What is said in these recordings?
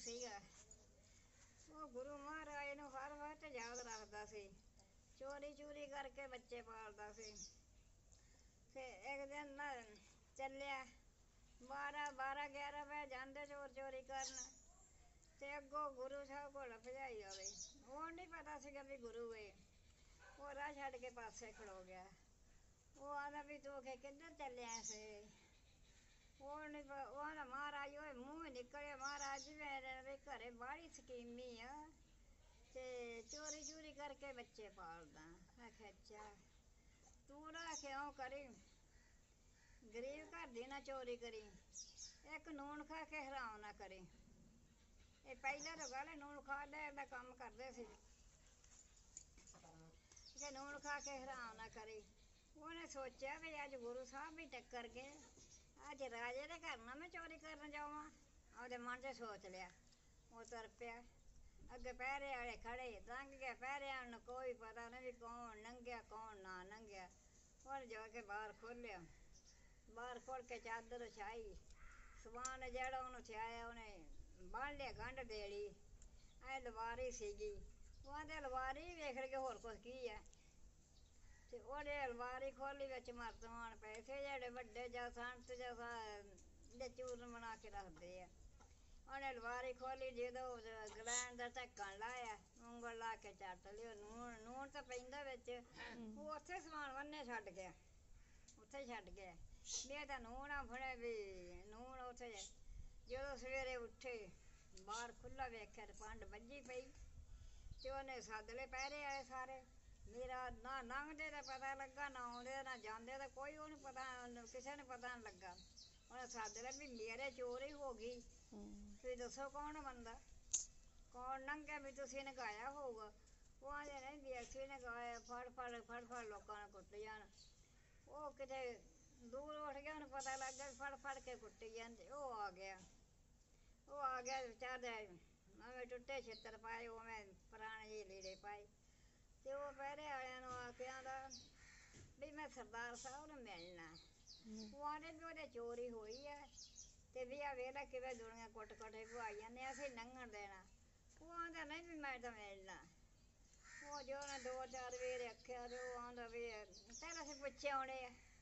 ਸੀਗਾ। ਉਹ ਗੁਰੂ ਮਹਾਰਾਜ ਨੂੰ ਹਰ ਵਕਤ ਯਾਦ ਰੱਖਦਾ ਸੀ। ਚੋਰੀ ਚੂਰੀ ਕਰਕੇ ਬੱਚੇ ਪਾਲਦਾ ਸੀ। ਫਿਰ ਇੱਕ ਦਿਨ ਨਾ ਚੱਲਿਆ 12 11 ਵਜੇ ਜਾਂਦੇ ਚੋਰ ਚੋਰੀ ਕਰਨ ਤੇ ਅੱਗੋਂ ਗੁਰੂ ਸਾਹਿਬ ਕੋਲ ਭਜਾਈ ਆਵੇ। ਉਹ ਨਹੀਂ ਪਤਾ ਸੀਗਾ ਵੀ ਗੁਰੂ ਏ। ਉਹ ਰਾਹ ਛੱਡ ਕੇ ਪਾਸੇ ਖੜੋ ਗਿਆ। ਉਹ ਆਦਾ ਵੀ ਤੂੰ ਕਿੱਧਰ ਚੱਲਿਆ ਸੀ। ਉਹ ਆਦਾ ਮਹਾਰਾਜ ਉਹ ਮੂੰਹ ਨਿਕਲਿਆ ਮਹਾਰਾਜ ਜੀ ਮੇਰੇ ਵੀ ਘਰੇ ਬਾਹਲੀ ਸਕੀਮੀ ਆ ਤੇ ਚੋਰੀ ਚੂਰੀ ਕਰਕੇ ਬੱਚੇ ਪਾਲਦਾ। ਆਖਿਆ ਅੱਛਾ ਤੂੰ ਨਾ ਕਿਉਂ ਕਰੀ ਗਰੀਬ ਘਰ ਦੀ ਨਾ ਚੋਰੀ ਕਰੀ, ਇੱਕ ਨੂਣ ਖਾ ਕੇ ਹਰਾਮ ਨਾ ਕਰੀ। ਇਹ ਪਹਿਲਾਂ ਤਾਂ ਗੱਲ ਨੂਣ ਖਾ ਲੈ ਦਾ ਕੰਮ ਕਰਦੇ ਸੀ ਕਿ ਨੂਣ ਖਾ ਕੇ ਹਰਾਮ ਨਾ ਕਰੀ। ਉਹਨੇ ਸੋਚਿਆ ਵੀ ਅੱਜ ਗੁਰੂ ਸਾਹਿਬ ਵੀ ਟੱਕਰ ਗਏ, ਅੱਜ ਰਾਜੇ ਦੇ ਘਰ ਨਾ ਮੈਂ ਚੋਰੀ ਕਰਨ ਜਾਵਾਂ। ਉਹਦੇ ਮਨ 'ਚ ਸੋਚ ਲਿਆ। ਉਹ ਤੁਰ ਪਿਆ। ਅੱਗੇ ਪਹਿਰੇ ਵਾਲੇ ਖੜੇ ਲੰਘ ਗਿਆ। ਪਹਿਰਿਆਂ ਨੂੰ ਕੋਈ ਪਤਾ ਨਹੀਂ ਵੀ ਕੌਣ ਲੰਘਿਆ ਕੌਣ ਨਾ ਲੰਘਿਆ। ਉਹਨੇ ਜਾ ਕੇ ਬਾਹਰ ਖੋਲ੍ਹਿਆ। ਬਾਹਰ ਖੋਲ੍ਹ ਕੇ ਚਾਦਰ ਵਿਛਾਈ। ਸਮਾਨ ਜਿਹੜਾ ਉਹਨੂੰ ਥਿਆਇਆ ਉਹਨੇ ਬੰਨ ਲਿਆ ਗੰਢ ਦੇਲੀ। ਐ ਲਵਾਰੀ ਸੀਗੀ। ਉਹ ਆਂਦੇ ਅਲਵਾਰੀ ਵੇਖ ਲਈਏ ਹੋਰ ਕੁਛ ਕੀ ਹੈ। ਤੇ ਉਹਨੇ ਅਲਵਾਰੀ ਖੋਲ੍ਹੀ ਵਿੱਚ ਮਰਤਮਾਨ ਪੈਸੇ ਜਿਹੜੇ ਵੱਡੇ ਜਾਂ ਸੰਤ ਜਾਂ ਚੂਰਨ ਬਣਾ ਕੇ ਰੱਖਦੇ ਆ। ਉਹਨੇ ਅਲਵਾਰੀ ਖੋਲ੍ਹੀ। ਜਦੋਂ ਗਲੈਣ ਦਾ ਢੱਕਣ ਲਾਇਆ ਉਂਗਲ ਲਾ ਕੇ ਚੱਟ ਲਿਓ ਨੂਣ ਤਾਂ ਪੈਂਦਾ ਵਿੱਚ। ਉਹ ਉੱਥੇ ਸਮਾਨ ਬੰਨੇ ਛੱਡ ਗਿਆ। ਉੱਥੇ ਛੱਡ ਗਿਆ ਵੀ ਇਹ ਤਾਂ ਨੂਣ ਆ ਫੜੇ ਵੀ ਨੂਣ ਉੱਥੇ। ਜਦੋਂ ਸਵੇਰੇ ਉੱਠੇ ਬਾਹਰ ਖੁੱਲ੍ਹਾ ਵੇਖਿਆ ਤੇ ਪੰਡ ਵੱਜੀ ਪਈ ਤੇ ਉਹਨੇ ਸੱਦ ਲਏ ਪਹਿਰੇ ਵਾਲੇ ਸਾਰੇ। ਮੇਰਾ ਨਾ ਲੰਘਦੇ ਦਾ ਪਤਾ ਲੱਗਾ ਨਾ ਆਉਂਦੇ ਨਾ ਜਾਂਦੇ ਦਾ ਕੋਈ ਉਹਨੂੰ ਪਤਾ ਕਿਸੇ ਨੂੰ ਪਤਾ ਨਹੀਂ ਲੱਗਾ। ਉਹਨੇ ਸੱਦ ਲਿਆ ਵੀ ਮੇਰੇ ਚੋਰੀ ਹੋ ਗਈ ਤੁਸੀਂ ਦੱਸੋ ਕੌਣ ਬੰਦਾ ਕੌਣ ਲੰਘਿਆ ਵੀ ਤੁਸੀਂ ਨਗਾਇਆ ਹੋਊਗਾ। ਉਹ ਆਂਦੇ ਨਹੀਂ ਵੀ ਅਸੀਂ ਨਗਾਇਆ ਫੜ ਲੋਕਾਂ ਨੂੰ ਕੁੱਟ ਜਾਣ। ਉਹ ਕਿਤੇ ਦੂਰ ਉੱਠ ਗਿਆ ਉਹਨੂੰ ਪਤਾ ਲੱਗ ਗਿਆ ਫੜ ਕੇ ਕੁੱਟੀ ਜਾਂਦੇ। ਉਹ ਆ ਗਿਆ ਵਿਚਾਰੇ ਨਵੇਂ ਟੁੱਟੇ ਛਿੱਤਰ ਪਾਏ ਉਵੇਂ ਪੁਰਾਣੇ ਜਿਹੇ ਲੀੜੇ ਪਾਏ ਤੇ ਉਹ ਪਹਿਰੇ ਵਾਲਿਆਂ ਨੂੰ ਆ ਕੇ ਆਂਦਾ ਵੀ ਮੈਂ ਸਰਦਾਰ ਸਾਹਿਬ ਨੂੰ ਮਿਲਣਾ। ਉਹ ਆਂਦੇ ਵੀ ਉਹਦੇ ਚੋਰੀ ਹੋਈ ਹੈ ਤੇ ਵੀ ਆ ਵੇਖਦਾ ਕਿਵੇਂ ਦੁਨੀਆਂ ਕੁੱਟ ਕੇ ਭਵਾਈ ਜਾਂਦੇ ਅਸੀਂ ਲੰਘਣ ਦੇਣਾ। ਉਹ ਆਂਦਾ ਨਹੀਂ ਵੀ ਮੈਂ ਤਾਂ ਮਿਲਣਾ। ਉਹ ਜੋ ਉਹਨੇ 2 4 ਵਾਰ ਆਖਿਆ ਤੇ ਉਹ ਆਂਦਾ ਵੀ ਚੱਲ ਅਸੀਂ ਪੁੱਛੇ ਆਉਣੇ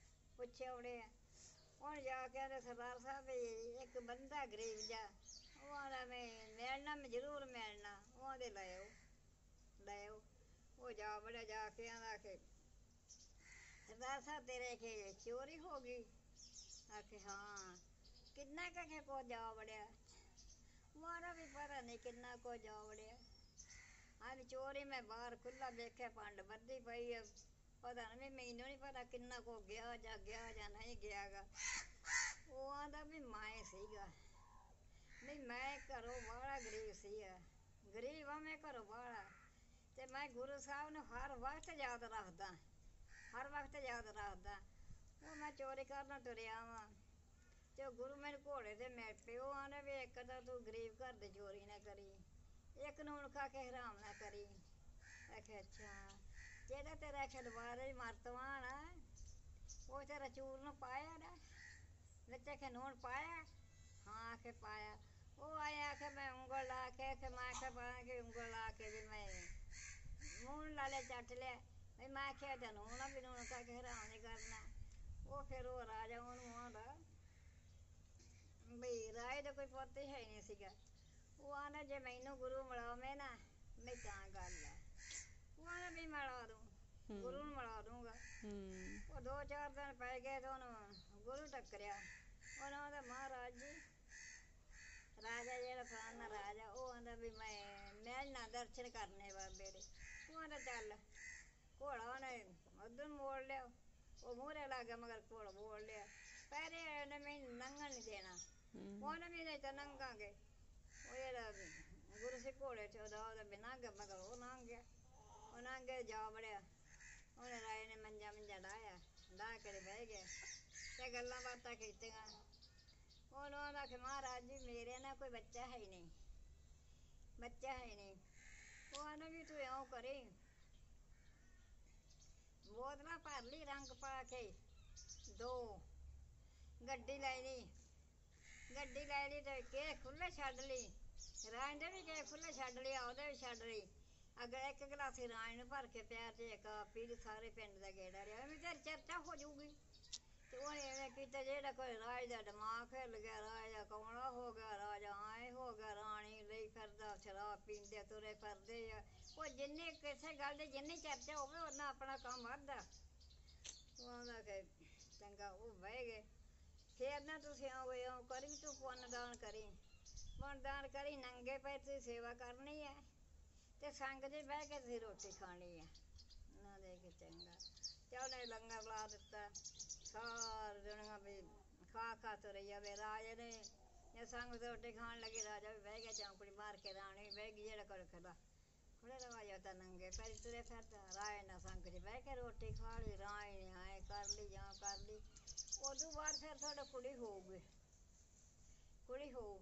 ਆ। ਹੁਣ ਜਾ ਕੇ ਆਂਦੇ ਸਰਦਾਰ ਸਾਹਿਬ ਵੀ ਇੱਕ ਬੰਦਾ ਗਰੀਬ ਜਿਹਾ ਉਹ ਆਂਦਾ ਮੈਂ ਜ਼ਰੂਰ ਮਿਲਣਾ। ਉਹ ਆਂਦੇ ਲੈ ਆਓ। ਉਹ ਜਾ ਵੜਿਆ ਜਾ ਕੇ ਆਂਦਾ ਕਿ ਸਰਦਾਰ ਸਾਹਿਬ ਤੇਰੇ ਕਿ ਚੋਰੀ ਹੋ ਗਈ। ਆਖੇ ਹਾਂ ਕਿੰਨਾ ਕੁ ਕੋ ਜਾ ਵੜਿਆ। ਮਾਰਾ ਵੀ ਪਤਾ ਨਹੀਂ ਕਿੰਨਾ ਕੁ ਜਾ ਵੜਿਆ। ਹਾਂ ਚੋਰੀ ਮੈਂ ਬਾਹਰ ਖੁੱਲ੍ਹਾ ਵੇਖਿਆ ਪੰਡ ਬੱਧੀ ਪਈ ਆ। ਪਤਾ ਨਹੀਂ ਮੈਨੂੰ ਨਹੀਂ ਪਤਾ ਕਿੰਨਾ ਕੁ ਗਿਆ ਜਾਂ ਨਹੀਂ ਗਿਆ ਗਾ। ਉਹ ਆਂਦਾ ਵੀ ਮੈਂ ਸੀਗਾ ਨਹੀਂ ਮੈਂ ਘਰੋਂ ਬਾਹਲਾ ਗਰੀਬ ਸੀਗਾ। ਗਰੀਬ ਆ ਮੈਂ ਘਰੋਂ ਬਾਹਲਾ ਤੇ ਮੈਂ ਗੁਰੂ ਸਾਹਿਬ ਨੂੰ ਹਰ ਵਕਤ ਯਾਦ ਰੱਖਦਾ। ਉਹ ਮੈਂ ਚੋਰੀ ਕਰਨ ਤੁਰਿਆ ਵਾਂ ਤੇ ਉਹ ਗੁਰੂ ਮੈਨੂੰ ਘੋੜੇ ਤੇ ਮਿਲ ਪਏ। ਉਹ ਆਂਦੇ ਵੀ ਇੱਕ ਤਾਂ ਤੂੰ ਗਰੀਬ ਘਰ ਦੀ ਚੋਰੀ ਨਾ ਕਰੀ, ਇੱਕ ਨੂਣ ਖਾ ਕੇ ਹਰਾਮ ਨਾ ਕਰੀ। ਆਖਿਆ ਅੱਛਾ ਜਿਹੜਾ ਤੇਰਾ ਖਿਲਵਾਰੇ ਮਰਤਵਾਨ ਆ ਉਹ ਤੇਰਾ ਚੂਰਨ ਪਾਇਆ ਨਾ ਵਿੱਚ ਆਖੇ ਨੂਣ ਪਾਇਆ। ਹਾਂ ਆਖੇ ਪਾਇਆ। ਉਹ ਆਇਆ ਆਖੇ ਮੈਂ ਉਂਗਲ ਲਾ ਕੇ ਮੈਂ ਆਖਿਆ ਪਾ ਕੇ ਉਂਗਲ ਲਾ ਕੇ ਵੀ ਮੈਂ ਨੂਣ ਲਾਲੇ ਚੱਟ ਲਿਆ ਵੀ ਮੈਂ ਆਖਿਆ ਤਾਂ ਨੂਣ ਆ ਵੀ ਨੂਣ ਖਾ ਕੇ ਹਰਾਮ ਨਹੀਂ ਕਰਨਾ। ਉਹ ਫਿਰ ਉਹ ਰਾਜਾ ਉਹਨੂੰ ਆਂਦਾ ਬਈ ਰਾਏ ਦਾ ਕੋਈ ਪੁੱਤ ਹੈ ਨਹੀਂ ਸੀਗਾ। ਉਹ ਆਂਦਾ ਜੇ ਮੈਨੂੰ ਗੁਰੂ ਮਿਲਾਵੇਂ ਨਾ ਨਹੀਂ ਤਾਂ ਗੱਲ ਆ। ਉਹ ਆਂਦਾ ਵੀ ਮਿਲਾ ਦੂੰ ਗੁਰੂ ਨੂੰ ਮਿਲਾ ਦੂੰਗਾ। ਉਹ 2 4 ਦਿਨ ਪੈ ਗਏ ਤੇ ਉਹਨੂੰ ਗੁਰੂ ਟੱਕਰਿਆ। ਉਹਨੂੰ ਆਂਦਾ ਮਹਾਰਾਜ ਜੀ ਰਾਜਾ ਜਿਹੜਾ ਫਲਾਨਾ ਰਾਜਾ ਉਹ ਆਂਦਾ ਵੀ ਮੈਂ ਮਿਲਣਾ ਦਰਸ਼ਨ ਕਰਨੇ ਬਾਬੇ ਦੇ। ਉਹ ਆਂਦਾ ਚੱਲ। ਘੋੜਾ ਉਹਨੇ ਉੱਧਰ ਮੋੜ ਲਿਆ। ਉਹ ਮੂਹਰੇ ਲੱਗ ਗਿਆ ਮਗਰ ਘੋੜਾ ਮੋੜ ਲਿਆ। ਪਹਿਰੇ ਉਹਨੇ ਮੈਨੂੰ ਲੰਘਣ ਨਹੀਂ ਦੇਣਾ। ਉਹਨੇ ਵੀ ਨਹੀਂ ਤਾਂ ਲੰਘਾਂਗੇ। ਉਹ ਜਿਹੜਾ ਗੁਰੂ ਸੀ ਘੋੜੇ 'ਚ ਉਹਦਾ ਵੀ ਲੰਘ ਗਿਆ ਮਗਰ ਉਹ ਲੰਘ ਗਿਆ। ਉਹ ਲੰਘ ਗਿਆ ਜਾ ਵੜਿਆ। ਉਹਨੇ ਰਾਏ ਨੇ ਮੰਜਾ ਡਾਹਿਆ ਡਾਹ ਕੇ ਬਹਿ ਗਿਆ ਤੇ ਗੱਲਾਂ ਬਾਤਾਂ ਕੀਤੀਆਂ। ਉਹਨੂੰ ਆਂਦਾ ਕਿ ਮਹਾਰਾਜ ਜੀ ਮੇਰੇ ਨਾਲ ਕੋਈ ਬੱਚਾ ਹੈ ਨਹੀਂ। ਉਹ ਆਂਦਾ ਵੀ ਤੂੰ ਇਉਂ ਕਰੀ ਬੋਤਲਾਂ ਭਰ ਲਈ ਰੰਗ ਪਾ ਕੇ 2 ਗੱਡੀ ਲੈ ਲਈ ਤੇ ਕੇ ਖੁੱਲ੍ਹੇ ਛੱਡ ਲਈ ਰਾਜ ਦੇ ਵੀ ਗਏ ਖੁੱਲੇ ਛੱਡ ਲਿਆ, ਉਹਦੇ ਵੀ ਛੱਡ ਲਈ। ਅੱਗੇ ਇੱਕ ਗਲਾਸੀ ਰਾਜ ਨੂੰ ਭਰ ਕੇ ਪਿਆ ਤੇ ਇੱਕ ਪੀ ਸਾਰੇ ਪਿੰਡ ਦਾ ਗੇੜਾ ਰਿਹਾ, ਐਵੇਂ ਤੇਰੀ ਚਰਚਾ ਹੋ ਜਾਊਗੀ। ਤੇ ਉਹਨੇ ਐਵੇਂ ਕੀਤਾ ਜਿਹੜਾ ਕੋਈ ਰਾਜ ਦਾ ਦਿਮਾਗ ਹਿੱਲ ਗਿਆ, ਰਾਜ ਦਾ ਕਮਲਾ ਹੋ ਗਿਆ, ਰਾਜਾ ਆਏ ਹੋ ਗਿਆ, ਰਾਣੀ ਲਈ ਫਿਰਦਾ, ਸ਼ਰਾਬ ਪੀਂਦੇ ਤੁਰੇ ਫਿਰਦੇ ਆ। ਉਹ ਜਿੰਨੇ ਕਿਸੇ ਗੱਲ ਦੀ ਜਿੰਨੀ ਚਰਚਾ ਹੋਵੇ ਉਹਨਾਂ ਆਪਣਾ ਕੰਮ ਵੱਧਦਾ। ਉਹਦਾ ਕਿ ਚੰਗਾ ਉਹ ਬਹਿ ਗਏ। ਫੇਰ ਨਾ ਤੁਸੀਂ ਆਓ ਕਰੀ ਤੂੰ ਪੁੰਨਦਾਨ ਕਰੀ, ਪੁੰਨਦਾਨ ਕਰੀ, ਨੰਗੇ ਪੈਰ ਤੁਸੀਂ ਸੇਵਾ ਕਰਨੀ ਹੈ ਤੇ ਸੰਗ 'ਚ ਬਹਿ ਕੇ ਤੁਸੀਂ ਰੋਟੀ ਖਾਣੀ ਹੈ। ਨਾ ਦੇ ਕੇ ਚੰਗਾ ਤੇ ਉਹਨੇ ਲੰਗਰ ਲਾ ਦਿੱਤਾ। ਸਾਰੀ ਦੁਨੀਆ ਵੀ ਖਾ ਖਾ ਤੁਰ ਜਾਵੇ। ਰਾਜੇ ਨੇ ਜੇ ਸੰਗ ਤੇ ਰੋਟੀ ਖਾਣ ਲੱਗੀ, ਰਾਜਾ ਵੀ ਬਹਿ ਗਿਆ ਚੌਂਕੜੀ ਮਾਰ ਕੇ, ਰਾਣੀ ਵੀ ਬਹਿ ਗਈ। ਜਿਹੜਾ ਕੋਲ ਖੜਾ ਖੜੇ ਰਵਾਜਾ ਤਾਂ ਨੰਗੇ ਪੈਰੀ ਤੁਰੇ ਫਿਰਦਾ। ਰਾਜੇ ਨੇ ਸੰਗ 'ਚ ਬਹਿ ਕੇ ਰੋਟੀ ਖਾ ਲਈ, ਰਾਣੀ ਨੇ ਐਂ ਕਰ ਲਈ ਜਾਂ ਕਰ ਲਈ। ਉਦੋਂ ਬਾਅਦ ਫਿਰ ਤੁਹਾਡੇ ਕੁੜੀ ਹੋਊਗੀ, ਕੁੜੀ ਹੋਊ।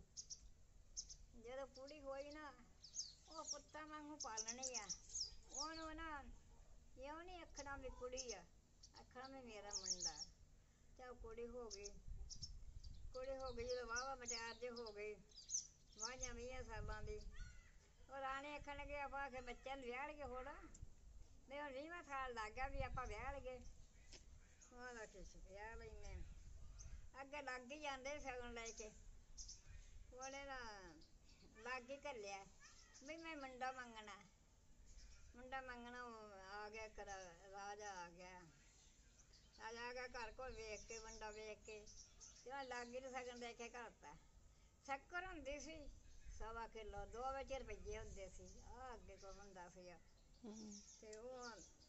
ਜਦੋਂ ਕੁੜੀ ਹੋਈ ਨਾ ਉਹ ਪੁੱਤਾਂ ਵਾਂਗੂ ਪਾਲਣੀ ਆ ਉਹਨੂੰ ਨਾ। ਇਉਂ ਨਹੀਂ ਆਖਣਾ ਵੀ ਕੁੜੀ ਆ, ਆਖਣਾ ਵੀ ਮੇਰਾ ਮੁੰਡਾ। ਚੱਲ ਕੁੜੀ ਹੋ ਗਈ, ਕੁੜੀ ਹੋ ਗਈ ਜਦੋਂ ਵਾਹਵਾ ਮਟਿਆਰ ਜੇ ਹੋ ਗਈ, 22 ਸਾਲਾਂ ਦੀ। ਉਹ ਰਾਣੀ ਆਖਣ ਲੱਗੇ ਆਪਾਂ ਕਿ ਬੱਚਿਆਂ ਨੂੰ ਵਿਆਹ ਲਈਏ ਹੁਣ ਵੀ ਹੁਣ 20ਵਾਂ ਸਾਲ ਲੱਗ ਗਿਆ ਵੀ ਆਪਾਂ ਵਿਆਹ ਲਈਏ। ਉਹਦਾ ਕਿਸ ਵਿਆਹ ਲੈਂਦੇ ਅੱਗੇ ਲੱਗ ਹੀ ਜਾਂਦੇ ਸ਼ਗਨ ਲੈ ਕੇ। ਉਹਨੇ ਨਾ ਲੱਗ ਹੀ ਘੱਲਿਆ ਵੀ ਮੈਂ ਮੁੰਡਾ ਮੰਗਣਾ, ਮੁੰਡਾ ਮੰਗਣਾ। ਆ ਗਿਆ ਇੱਕ ਰਾਜਾ ਆ ਗਿਆ, ਰਾਜਾ ਆ ਗਿਆ ਘਰ ਕੋਲ ਵੇਖ ਕੇ, ਮੁੰਡਾ ਵੇਖ ਕੇ ਤੇ ਉਹ ਲਾਗੇ ਨੂੰ ਸ਼ਗਨ ਦੇ ਕੇ ਘੱਲਤਾ। ਸ਼ੱਕਰ ਹੁੰਦੀ ਸੀ 1.25 ਕਿਲੋ, 2 ਵਿੱਚ ਰੁਪਈਏ ਹੁੰਦੇ ਸੀ। ਆਹ ਅੱਗੇ ਕੋਲ ਹੁੰਦਾ ਸੀਗਾ ਤੇ ਉਹ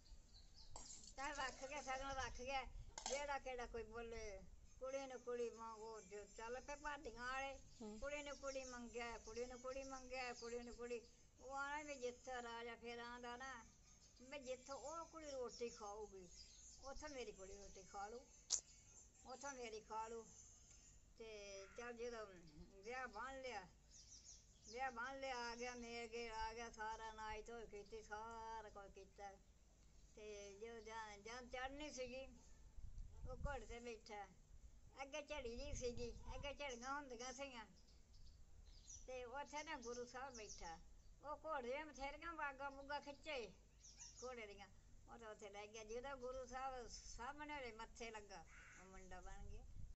ਚੱਲ ਰੱਖ ਗਿਆ ਸ਼ਗਨ ਰੱਖ ਗਿਆ। ਜਿਹੜਾ ਕਿਹੜਾ ਕੋਈ ਬੋਲੇ ਕੁੜੀ ਨੂੰ ਕੁੜੀ ਮੰਗੋ, ਜੋ ਚੱਲ ਪਏ ਭਾਡੀਆਂ ਵਾਲੇ। ਕੁੜੀ ਨੂੰ ਕੁੜੀ ਮੰਗਿਆ, ਕੁੜੀ ਨੂੰ ਕੁੜੀ ਮੰਗਿਆ, ਕੁੜੀ ਨੂੰ ਕੁੜੀ। ਉਹ ਆਣਾ ਵੀ ਜਿੱਥੇ ਰਾਜਾ ਫਿਰ ਆਂਦਾ ਨਾ ਵੀ ਜਿੱਥੋਂ ਉਹ ਕੁੜੀ ਰੋਟੀ ਖਾਊਗੀ ਉੱਥੋਂ ਮੇਰੀ ਕੁੜੀ ਰੋਟੀ ਖਾ ਲੂ, ਉੱਥੋਂ ਮੇਰੀ ਖਾ ਲੂ। ਤੇ ਚੱਲ ਜਦੋਂ ਵਿਆਹ ਬੰਨ ਲਿਆ, ਵਿਆਹ ਬੰਨ ਲਿਆ, ਆ ਗਿਆ ਮੇਲ ਗੇਲ ਆ ਗਿਆ, ਸਾਰਾ ਨਾਚ ਧੋਈ ਕੀਤੀ, ਸਾਰਾ ਕੁਝ ਕੀਤਾ। ਤੇ ਜਦੋਂ ਜਦ ਚੜ੍ਹਨੀ ਸੀਗੀ ਉਹ ਘੋੜੇ 'ਤੇ ਬੈਠਾ। ਅੱਗੇ ਝੜੀ ਜਿਹੀ ਸੀਗੀ, ਅੱਗੇ ਝੜੀਆਂ ਹੁੰਦੀਆਂ ਸੀਗੀਆਂ ਤੇ ਉੱਥੇ ਨਾ ਗੁਰੂ ਸਾਹਿਬ ਬੈਠਾ। ਉਹ ਘੋੜੇ ਦੀਆਂ ਬਥੇਰੀਆਂ ਵਾਗਾਂ ਵੂਗਾਂ ਖਿੱਚੇ ਘੋੜੇ ਦੀਆਂ। ਉਹ ਤਾਂ ਉੱਥੇ ਲੈ ਗਿਆ। ਜਿਹਦਾ ਗੁਰੂ ਸਾਹਿਬ ਸਾਹਮਣੇ ਉਹਦੇ ਮੱਥੇ ਲੱਗਾ ਉਹ ਮੁੰਡਾ ਬਣ ਗਿਆ।